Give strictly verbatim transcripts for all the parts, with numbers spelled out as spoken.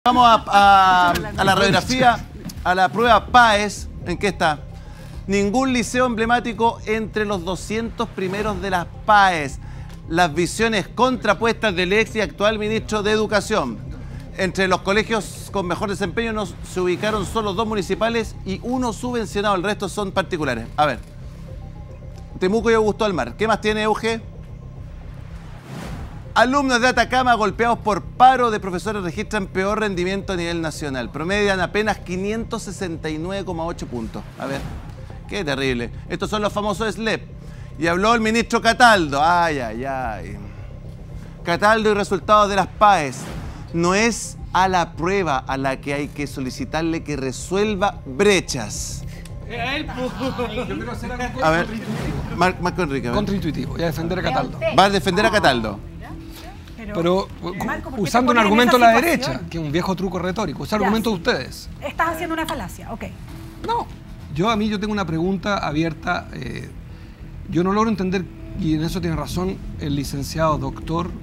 Vamos a, a, a la radiografía, a la prueba PAES. ¿En qué está? Ningún liceo emblemático entre los doscientos primeros de las PAES. Las visiones contrapuestas del ex y actual ministro de Educación. Entre los colegios con mejor desempeño nos, se ubicaron solo dos municipales y uno subvencionado. El resto son particulares. A ver. Temuco y Augusto del Mar. ¿Qué más tiene, Euge? Alumnos de Atacama golpeados por paro de profesores registran peor rendimiento a nivel nacional. Promedian apenas quinientos sesenta y nueve coma ocho puntos. A ver, qué terrible. Estos son los famosos S L E P. Y habló el ministro Cataldo. Ay, ay, ay. Cataldo y resultados de las PAES. No es a la prueba a la que hay que solicitarle que resuelva brechas. Yo quiero hacer algo a ver, Mar Marco Enrique. A ver. Contraintuitivo, y a defender a Cataldo. Va a defender a Cataldo. Pero Marco, usando un argumento de la derecha, que es un viejo truco retórico, ese argumento de ustedes. Estás haciendo una falacia, ok. No, yo a mí yo tengo una pregunta abierta. Eh, yo no logro entender, y en eso tiene razón el licenciado doctor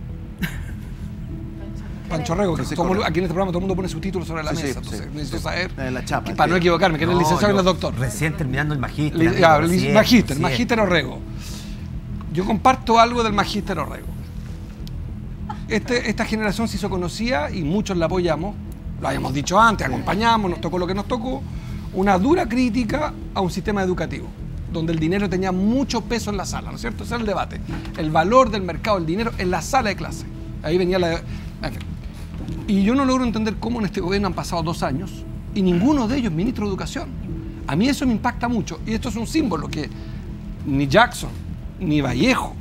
Pancho Rego, que todo, aquí en este programa todo el mundo pone su título sobre la sí, mesa, sí, entonces sí, necesito sí. saber, la chapa, que, para no equivocarme, que no, es el licenciado y no es doctor. Recién terminando el magíster. Li, ya, recién, magíster, recién. Magíster Orrego. Yo comparto algo del magíster Orrego. Este, esta generación se hizo conocida y muchos la apoyamos, lo habíamos dicho antes, acompañamos, nos tocó lo que nos tocó, una dura crítica a un sistema educativo, donde el dinero tenía mucho peso en la sala, ¿no es cierto? Ese era el debate. El valor del mercado, el dinero en la sala de clase. Ahí venía la... Y yo no logro entender cómo en este gobierno han pasado dos años y ninguno de ellos ministro de Educación. A mí eso me impacta mucho y esto es un símbolo que ni Jackson, ni Vallejo,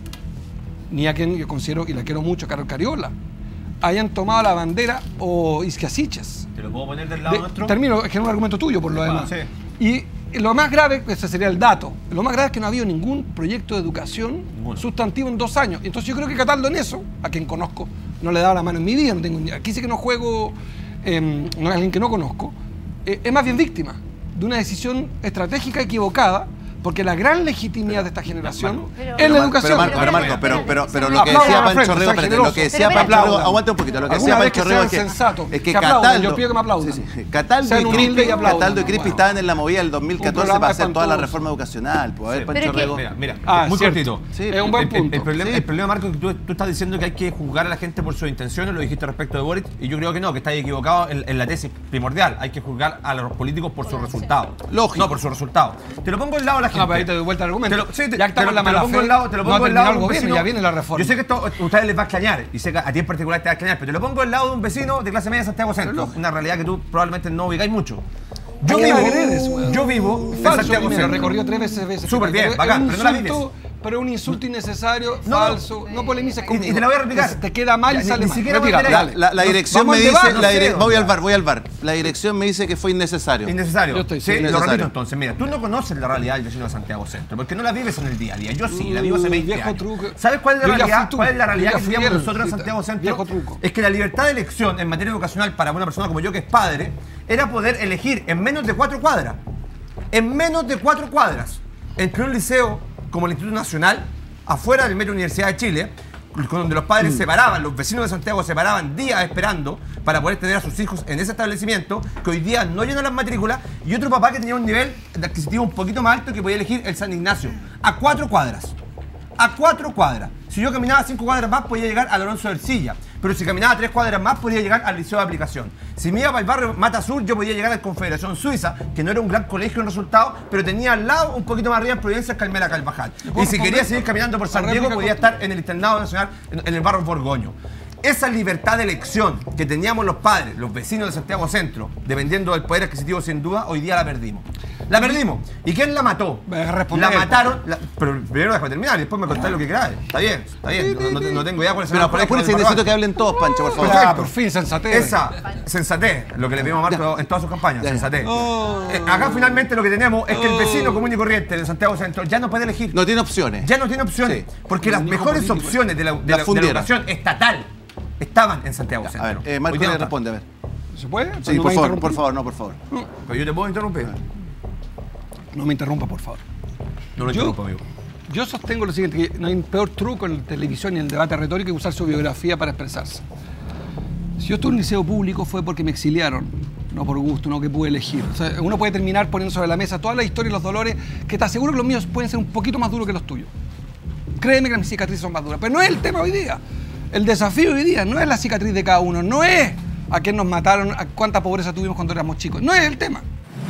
ni a quien yo considero, y la quiero mucho, Carol Cariola, hayan tomado la bandera o Isquiasiches. ¿Te lo puedo poner del lado de, nuestro? Termino, es que es un argumento tuyo por lo demás. Sí. Y lo más grave, ese sería el dato, lo más grave es que no ha habido ningún proyecto de educación bueno. sustantivo en dos años. Entonces yo creo que Cataldo en eso, a quien conozco, no le he dado la mano en mi vida, no tengo, aquí sí que no juego, eh, no es alguien que no conozco, eh, es más bien víctima de una decisión estratégica equivocada. Porque la gran legitimidad pero, de esta generación pero, es la educación. Pero Marco, pero, Marco, pero, pero, pero lo que decía Pancho Rego, espérate, lo que decía Pancho Rego, aguante un poquito, lo que decía Pancho Rego es que, es que Cataldo, yo pido que me aplaudan. Sí, sí, Cataldo y Crispi, Cataldo y Crispi estaban en la movida del dos mil catorce para hacer toda la reforma educacional. Pues, a ver, Pancho Rego. Mira, mira, ah, muy cortito. Sí, es un buen punto. El problema, el problema, Marco, es que tú, tú estás diciendo que hay que juzgar a la gente por sus intenciones, lo dijiste respecto de Boric, y yo creo que no, que estás equivocado en, en la tesis primordial. Hay que juzgar a los políticos por sus resultados. Lógico. No, por sus resultados. Te lo pongo al lado de la gente. Ah, ahí te doy vuelta Te lo, sí, te, ya te, lo, la te lo pongo al lado, te lo pongo no al lado de un gobierno, vecino. Ya viene la reforma. Yo sé que esto a ustedes les va a extrañar, y sé que a ti en particular te va a extrañar, pero te lo pongo al lado de un vecino de clase media de Santiago Centro, una realidad que tú probablemente no ubicáis mucho. Yo vivo, agredes, yo vivo en Santiago Centro. Recorrió tres veces. veces Súper bien, bacán, pero no la vives. Pero es un insulto innecesario, no, falso, no polemices conmigo. Y te la voy a replicar. Te queda mal y sale mal. La, la, la dirección me dice, la dire voy al bar, voy al bar. La dirección me dice que fue innecesario. Innecesario. Yo estoy sí, innecesario. Lo repito entonces. Mira, tú no conoces la realidad del vecino de Santiago Centro, porque no la vives en el día a día. Yo sí, la vivo hace veinte años. Truco. ¿Sabes cuál es la realidad? ¿Cuál es la realidad que vivíamos nosotros en Santiago Centro? Viejo truco. Es que la libertad de elección en materia educacional para una persona como yo que es padre era poder elegir en menos de cuatro cuadras, en menos de cuatro cuadras, entre un liceo como el Instituto Nacional, afuera del Metro Universidad de Chile, donde los padres mm. se paraban, los vecinos de Santiago se paraban días esperando para poder tener a sus hijos en ese establecimiento, que hoy día no llenan las matrículas, y otro papá que tenía un nivel adquisitivo un poquito más alto que podía elegir el San Ignacio, a cuatro cuadras. A cuatro cuadras. Si yo caminaba cinco cuadras más, podía llegar al Alonso de Ercilla. Pero si caminaba tres cuadras más, podía llegar al Liceo de Aplicación. Si me iba para el barrio Mata Sur, yo podía llegar a la Confederación Suiza, que no era un gran colegio en resultado, pero tenía al lado, un poquito más arriba, en Providencia, Calmera Carvajal. Y si quería seguir caminando por San Diego, podía estar en el Internado Nacional, en el barrio Borgoño. Esa libertad de elección que teníamos los padres, los vecinos de Santiago Centro, dependiendo del poder adquisitivo sin duda, hoy día la perdimos. La perdimos. ¿Y quién la mató? La mataron. La, pero primero déjame terminar y después me contás lo que queráis. Está bien, está bien. No, no, no tengo idea cuál es el Pero apúrense, necesito que hablen todos, Pancho, por favor. Ah, por fin, sensatez. Esa, sensatez, lo que le pedimos a Marco en todas sus campañas, sensatez. Oh. Eh, acá finalmente lo que tenemos es que el vecino común y corriente de Santiago Centro ya no puede elegir. No tiene opciones. Ya no tiene opciones. Sí. Porque las mejores político, opciones de la, de, la, de la educación estatal estaban en Santiago Centro. A ver, eh, Marco le responde, a ver. ¿Se puede? Sí, no por favor, por favor, no, por favor. No. Pero yo te puedo interrumpir. No me interrumpa, por favor. No lo interrumpo, amigo. Yo sostengo lo siguiente, que no hay un peor truco en la televisión y en el debate retórico que usar su biografía para expresarse. Si yo estuve en un liceo público fue porque me exiliaron, no por gusto, no que pude elegir. O sea, uno puede terminar poniendo sobre la mesa toda la historia y los dolores, que te aseguro que los míos pueden ser un poquito más duros que los tuyos. Créeme que mis cicatrices son más duras, pero no es el tema hoy día. El desafío hoy día no es la cicatriz de cada uno, no es a quién nos mataron, a cuánta pobreza tuvimos cuando éramos chicos, no es el tema.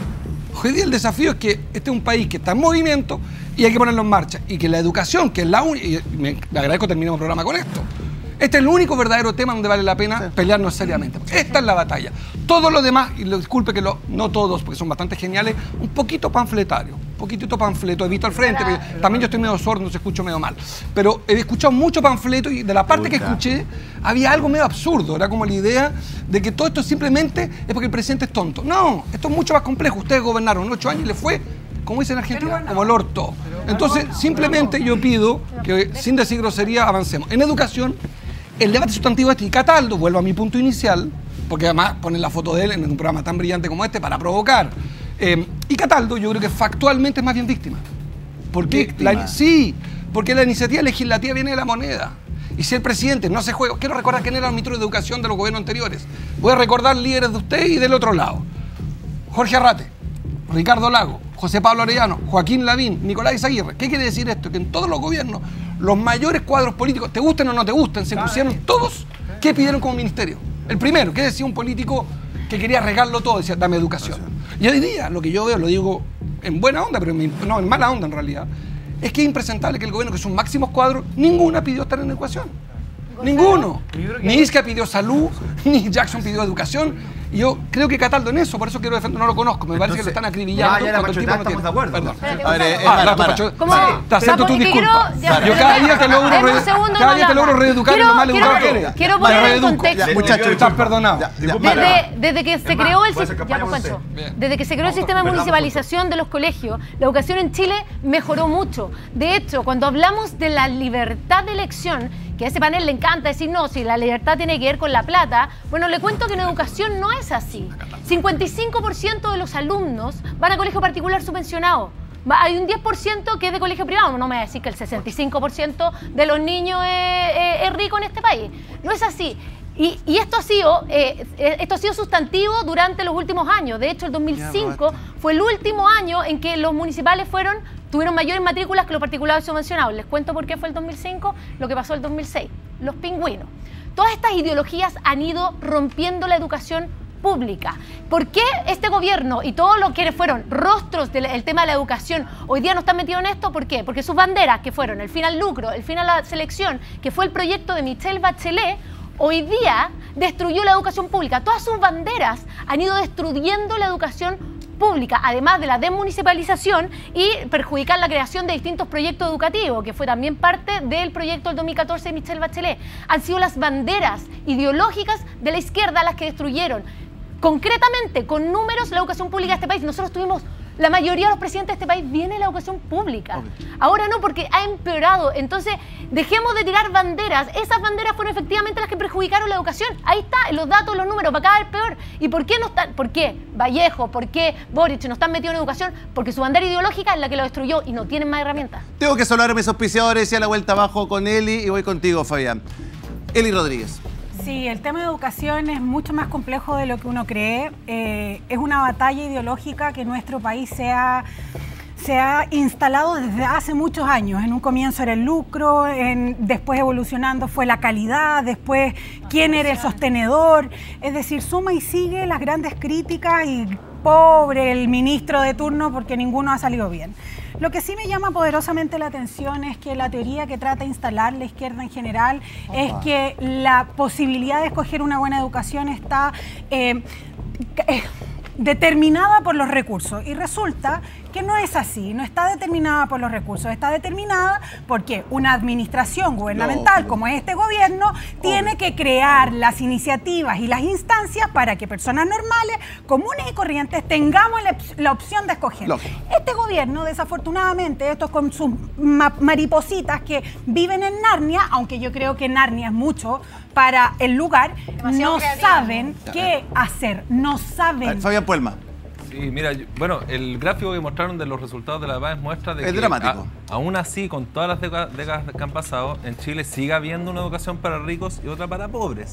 Hoy día el desafío es que este es un país que está en movimiento y hay que ponerlo en marcha. Y que la educación, que es la única, y me, me agradezco que terminemos el programa con esto, este es el único verdadero tema donde vale la pena sí. pelearnos seriamente. Esta es la batalla. Todo lo demás, y lo disculpe que lo, no todos, porque son bastante geniales, un poquito panfletario, un poquitito panfleto. He visto al frente, pero también yo estoy medio sordo, no se escucho medio mal. Pero he escuchado mucho panfleto y de la parte que escuché había algo medio absurdo. Era como la idea de que todo esto simplemente es porque el presidente es tonto. No, esto es mucho más complejo. Ustedes gobernaron ocho años y le fue, como dicen en Argentina, como el orto. Entonces, simplemente yo pido que, sin decir grosería, avancemos. En educación, el debate sustantivo este, y Cataldo, vuelvo a mi punto inicial, porque además ponen la foto de él en un programa tan brillante como este para provocar. Eh, y Cataldo, yo creo que factualmente es más bien víctima. Porque ¿Víctima? La, sí, porque la iniciativa legislativa viene de la moneda. Y si el presidente no se juega, quiero recordar quién era el ministro de Educación de los gobiernos anteriores. Voy a recordar líderes de usted y del otro lado. Jorge Arrate, Ricardo Lago, José Pablo Arellano, Joaquín Lavín, Nicolás Izaguirre. ¿Qué quiere decir esto? Que en todos los gobiernos, los mayores cuadros políticos, te gusten o no te gusten, se pusieron todos, ¿qué pidieron como ministerio? El primero, ¿qué decía un político que quería regarlo todo? Decía, dame educación. Y hoy día, lo que yo veo, lo digo en buena onda, pero en, no, en mala onda en realidad, es que es impresentable que el gobierno, que son máximos cuadros, ninguna pidió estar en educación. Ninguno. Ni Isca pidió salud, ni Jackson pidió educación. Y yo creo que Cataldo en eso, por eso quiero defender, no lo conozco, me parece que lo están acribillando. Ya, ya, cuando el tipo no estamos tiene. de acuerdo. Perdón. A ver, eh, Ah, Mara, rato, Mara. Pacho. ¿Cómo? Sí, te acepto tu Porque disculpa. quiero- ya, Yo cada día te logro, Deme un re- segundo, cada no día te logro hablamos. reeducar Quiero- lo más quiero- educado que eres. quiero Te poner en reeduco. contexto. Ya, muchachos, Estás perdonado. Desde, desde que se Es más, creó el puede ser sis- campaña ya, pues, con Pancho. usted. Desde que se creó el sistema de Perdón, municipalización de los colegios, la educación en Chile mejoró mucho. De hecho, cuando hablamos de la libertad de elección, que a ese panel le encanta decir, no, si la libertad tiene que ver con la plata, bueno, le cuento que en educación no es así. cincuenta y cinco por ciento de los alumnos van a colegio particular subvencionado. Va- Hay un diez por ciento que es de colegio privado. No me va a decir que el sesenta y cinco por ciento de los niños es, es- es rico en este país. No es así. Y, y esto, ha sido, eh, eh, esto ha sido sustantivo durante los últimos años. De hecho, el dos mil cinco fue el último año en que los municipales fueron, tuvieron mayores matrículas que los particulares subvencionados. Les cuento por qué fue el dos mil cinco, lo que pasó el dos mil seis. Los pingüinos. Todas estas ideologías han ido rompiendo la educación pública. ¿Por qué este gobierno y todos los que fueron rostros del el tema de la educación hoy día no están metidos en esto? ¿Por qué? Porque sus banderas, que fueron el fin al lucro, el fin a la selección, que fue el proyecto de Michelle Bachelet, hoy día destruyó la educación pública. Todas sus banderas han ido destruyendo la educación pública, además de la desmunicipalización y perjudicar la creación de distintos proyectos educativos, que fue también parte del proyecto del dos mil catorce de Michelle Bachelet. Han sido las banderas ideológicas de la izquierda las que destruyeron concretamente, con números, la educación pública de este país. Nosotros tuvimos, la mayoría de los presidentes de este país viene de la educación pública. Okay. Ahora no, porque ha empeorado. Entonces, dejemos de tirar banderas. Esas banderas fueron efectivamente las que perjudicaron la educación. Ahí está, en los datos, los números, va a cada vez peor. ¿Y por qué no están? ¿Por qué Vallejo, por qué Boric no están metidos en educación? Porque su bandera ideológica es la que lo destruyó y no tienen más herramientas. Tengo que saludar a mis auspiciadores y a la vuelta abajo con Eli y voy contigo, Fabián. Eli Rodríguez. Sí, el tema de educación es mucho más complejo de lo que uno cree. Eh, es una batalla ideológica que nuestro país se ha, se ha instalado desde hace muchos años. En un comienzo era el lucro, en, después evolucionando fue la calidad, después quién era el sostenedor. Es decir, suma y sigue las grandes críticas y pobre el ministro de turno porque ninguno ha salido bien. Lo que sí me llama poderosamente la atención es que la teoría que trata de instalar la izquierda en general es que la posibilidad de escoger una buena educación está eh, eh, determinada por los recursos. Y resulta que no es así, no está determinada por los recursos, está determinada porque una administración gubernamental como este gobierno tiene que crear las iniciativas y las instancias para que personas normales, comunes y corrientes tengamos la, la opción de escoger. Lógico. Este gobierno, desafortunadamente, estos con sus ma maripositas que viven en Narnia, aunque yo creo que Narnia es mucho para el lugar, Demasiado no creativa. saben qué hacer, no saben. Fabián Puelma. Sí, mira, yo- bueno, el gráfico que mostraron de los resultados de la P A E S muestra de Es que dramático. a- aún así, con todas las deca- décadas que han pasado, en Chile sigue habiendo una educación para ricos y otra para pobres.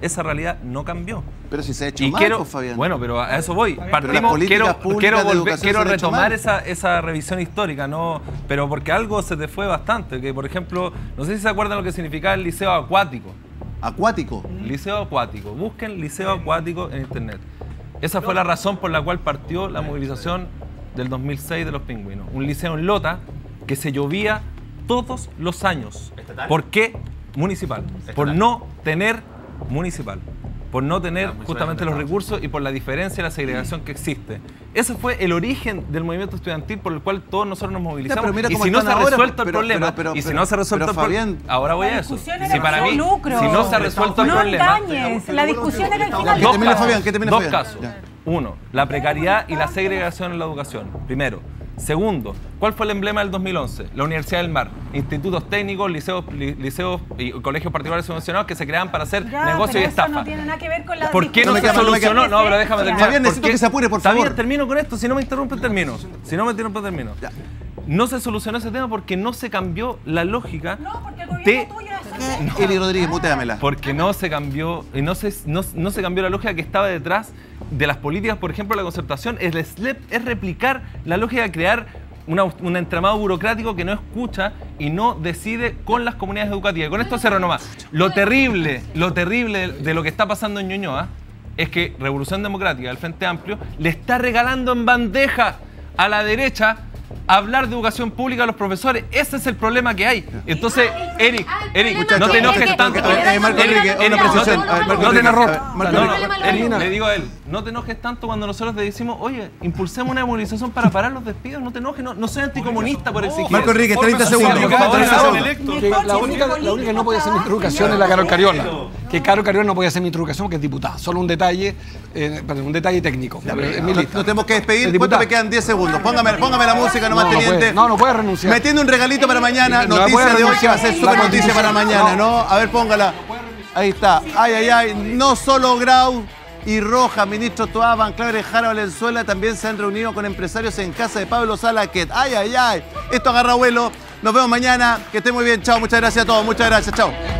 esa realidad no cambió. Pero si se ha hecho Y mal, quiero, pues, Fabián. bueno, pero a eso voy. las Partimos, políticas quiero, públicas quiero, de volver- educación quiero se han hecho retomar mal. esa, esa revisión histórica, no, pero porque algo se te fue bastante. Que por ejemplo, no sé si se acuerdan lo que significaba el liceo acuático. Acuático. Liceo acuático. Busquen liceo acuático en internet. Esa fue la razón por la cual partió la movilización del dos mil seis de los pingüinos. Un liceo en Lota que se llovía todos los años. ¿Estatal? ¿Por qué? Municipal. Por no tener municipal. Por no tener justamente los recursos y por la diferencia y la segregación que existe. Ese fue el origen del movimiento estudiantil por el cual todos nosotros nos movilizamos. Ya, pero mira y cómo si no están se ha ahora, resuelto el pero- problema, pero- pero- y si pero- no se ha resuelto pero, el problema, Fabián, ahora voy La a eso. discusión Si era para bajo mí, lucro. si no se ha resuelto el No problema, engañes, la discusión era el final. Que dos termine casos, Fabián, que termine dos Fabián. casos. Ya. Uno, la precariedad y la segregación en la educación. Primero. Segundo, ¿cuál fue el emblema del dos mil once? La Universidad del Mar. Institutos técnicos, liceos, li- liceos y colegios particulares subvencionados que se creaban para hacer Ya, negocio y pero eso estafa. no tiene nada que ver con la ¿Por qué no, No me se queda- no me queda- solucionó? No, pero déjame terminar. Fabián, necesito ¿Por qué? que se apure, por Está favor. bien, termino con esto. Si no me interrumpe, termino. Si no me interrumpe, termino. Ya. No se solucionó ese tema porque no se cambió la lógica No, porque el gobierno de... tuyo es Eli Rodríguez, muteamela. Porque no se cambió, y no se, no, no se cambió la lógica que estaba detrás de las políticas, por ejemplo, la concertación. El S L E P es replicar la lógica de crear una, un entramado burocrático que no escucha y no decide con las comunidades educativas. Y con esto cierro nomás. Lo terrible, lo terrible de lo que está pasando en Ñuñoa es que Revolución Democrática, el Frente Amplio, le está regalando en bandeja a la derecha hablar de educación pública a los profesores. Ese es el problema que hay. Entonces, Eric, Eric, Muchachos, no te enojes es que- tanto. es que- Eh, Marco Eric, Enrique, Eric, una no te- precisión. A ver, Marco no te Enrique, enojes. a ver, Marco No, no, Enrique. Enrique. Eric, le digo a él, no te enojes tanto cuando nosotros le decimos, oye, impulsemos una movilización para parar los despidos. No te enojes, no, no soy anticomunista por exigir. Marco Enrique, treinta Sí, segundos. por favor, treinta no, segundos. Que la, única, la única que no podía hacer mi introducción es la Carol Cariola. Que Carol Cariola no podía hacer mi introducción porque es diputada. Solo un detalle, eh, perdón, un detalle técnico. Pero es mi lista. Nos tenemos que Es despedir. ¿Cuánto diputada. me quedan? diez segundos. Póngame, póngame la música nomás, No, no teniente. puede, no, no puede renunciar. Me tiene un regalito para mañana. No, no Noticia puede de hoy que va a ser renunciar. súper La noticia para Constitución. mañana, ¿no? A ver, póngala. Ahí está. Ay, ay, ay. No solo Grau y Roja, ministro Toá, Banclar, Jara, Valenzuela también se han reunido con empresarios en casa de Pablo Salaquet. Ay, ay, ay. Esto agarra vuelo. Nos vemos mañana. Que esté muy bien. Chao. Muchas gracias a todos. Muchas gracias. Chao.